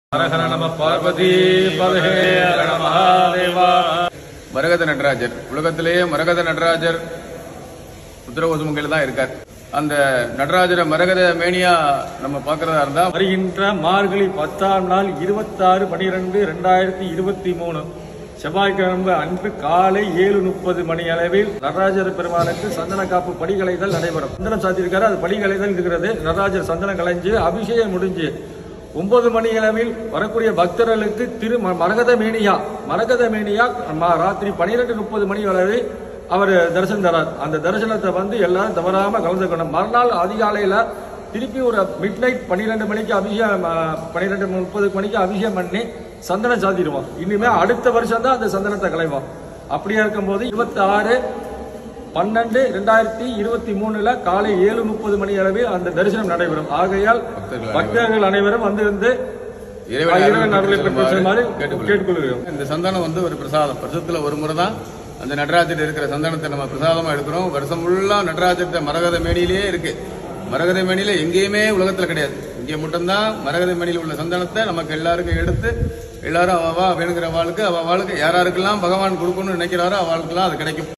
ஹரஹர நம பார்வதி பதஹே ஹர மகாதேவா. மரகத நடராஜர் உலகத்திலேயே மரகத நடராஜர் உத்தரகோசமங்கையில் தான் இருக்கார். அந்த நடராஜரை மரகத மேனியா நம்ம பாக்குறதா இருந்தா வருகின்ற மார்கழி 10ஆம் நாள் 26/12/2023 செவ்வாய்க்கிழமை அன்று காலை 7:30 மணி அளவில் நடராஜர் பெருமானுக்கு சந்தன காப்பு படிகளைதல் நடைபெறும். சந்தனம் சாத்தியிருக்காரு, அது படிகளைதல் இருக்கிறது. நடராஜர் சந்தனம் கலைஞ்சு அபிஷேகம் முடிஞ்சு 9 மணி அளவில் வரக்கூடிய பக்தர்களுக்கு மரகத மேனியா ராத்திரி 12:30 மணி அளவில் அவர் தரிசனம் தரார். அந்த தரிசனத்தை எல்லாரும் தவறாம கலந்துக்கணும். மறுநாள் அதிகாலையில திருப்பி ஒரு மிட் நைட் 12 மணிக்கு அபிஷேகம் 12:30 மணிக்கு அபிஷேகம் பண்ணி சந்தனம் சாத்திடுவோம். இனிமே அடுத்த வருஷம் தான் அந்த சந்தனத்தை கலைவோம். அப்படியா இருக்கும்போது 26/12/2023 காலை 7:30 மணி அளவில் அந்த தரிசனம் நடைபெறும். ஆகையால் பக்தர்கள் அனைவரும் இருந்து கேட்டுக்கொள்கிறோம். இந்த சந்தனம் ஒரு பிரசாதம். வருஷத்துல ஒரு முறை தான் அந்த நடராஜர் இருக்கிற சந்தனத்தை நம்ம பிரசாதமா எடுக்கிறோம். வருஷம் ஃபுல்லா நடராஜர் மரகத மேனியிலேயே இருக்கு. மரகத மேனியில எங்கேயுமே உலகத்துல கிடையாது. இங்கே மட்டும்தான் மரகத மேனியில் உள்ள சந்தனத்தை நமக்கு எல்லாருக்கும் எடுத்து எல்லாரும் அவ வேணுங்கிற அவளுக்கு யாராருக்கெல்லாம் பகவான் கொடுக்கணும்னு நினைக்கிறாரோ அவளுக்கெல்லாம் அது கிடைக்கும்.